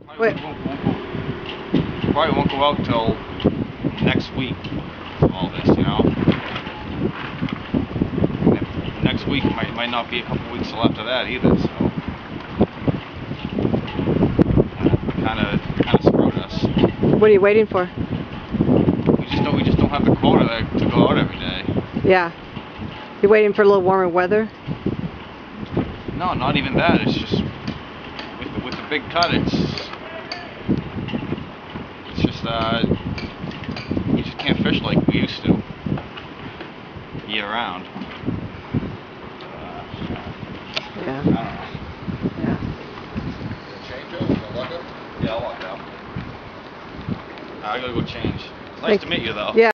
Wait. Probably won't go out till next week. All this, you know. And next week might not be a couple weeks till after that either. So kind of screwed us. What are you waiting for? We just don't have the quota to go out every day. Yeah. You're waiting for a little warmer weather? No, not even that. It's just with the big cut. It's just we just can't fish like we used to year round. Yeah. Yeah. Change it? Yeah, I'll walk out. I gotta go change. Nice to meet you though. Yeah.